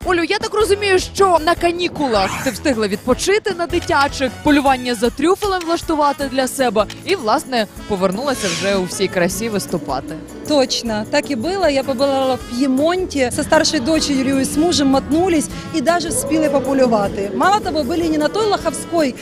Олю, я так розумію, що на канікулах ти встигла відпочити на дитячих, полювання за трюфелем влаштувати для себе і, власне, повернулася вже у всій красі виступати. Точно, так и было. Я побывала в Пьемонте, со старшей дочерью и с мужем мотнулись и даже вспіли пополювати. Мало того, были не на той лоховской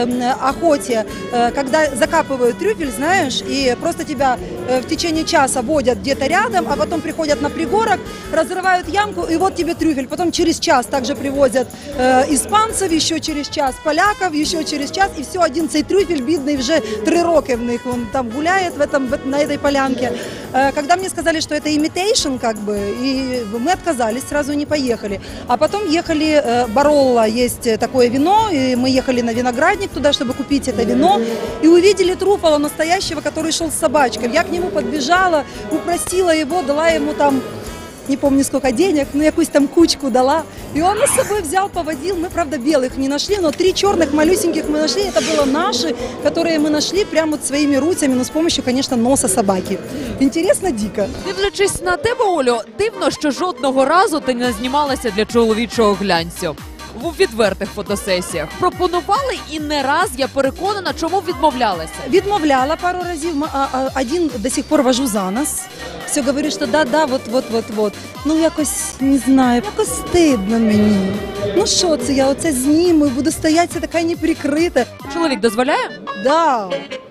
охоте, когда закапывают трюфель, знаешь, и просто тебя в течение часа водят где-то рядом, а потом приходят на пригорок, разрывают ямку, и вот тебе трюфель. Потом через час также привозят испанцев, еще через час поляков, еще через час, и все, один цей трюфель, бідний, вже 3 роки в них, он там гуляет на этой полянке. Когда мне сказали, что это imitation, как бы, и мы отказались, сразу не поехали. А потом ехали, Баролло есть такое вино, и мы ехали на виноградник туда, чтобы купить это вино, и увидели Труффало настоящего, который шел с собачкой. Я к нему подбежала, упросила его, дала ему там, не помню сколько денег, но якусь там кучку дала. И он нас с собой взял, поводил. Мы, правда, белых не нашли, но 3 черных малюсеньких мы нашли. Это было наши, которые мы нашли прямо вот своими руцами, но с помощью, конечно, носа собаки. Интересно, дико. Дивлячись на тебе, Олю, дивно, що жодного разу ти не знімалася для чоловічого глянцю. У відвертих фотосесіях пропонували і не раз, я переконана, чому відмовлялася. Відмовляла пару разів, один до сих пор вожу за нас. Все говорю, що да, вот. Ну якось, не знаю, якось стидно мені. Ну що це, я оце зніму і буду стояти, це така неприкрита. Чоловік дозволяє? Да.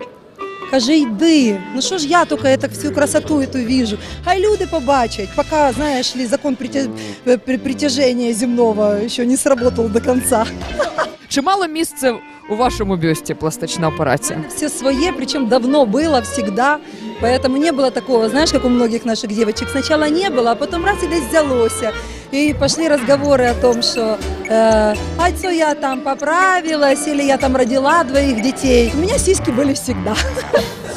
Каже, йди. Ну що ж я тільки я так всю красоту эту вижу. Хай люди побачать, поки, знаєш ли, закон притяжения земного ще не сработал до кінця. Чи мало місце у вашому бюсті пластична операція? Все свое, причем давно было, всегда. Поэтому не было такого, знаешь, как у многих наших девочек. Сначала не было, а потом раз и взялось. И пошли разговоры о том, что а что я там поправилась, или я там родила 2 детей. У меня сиськи были всегда.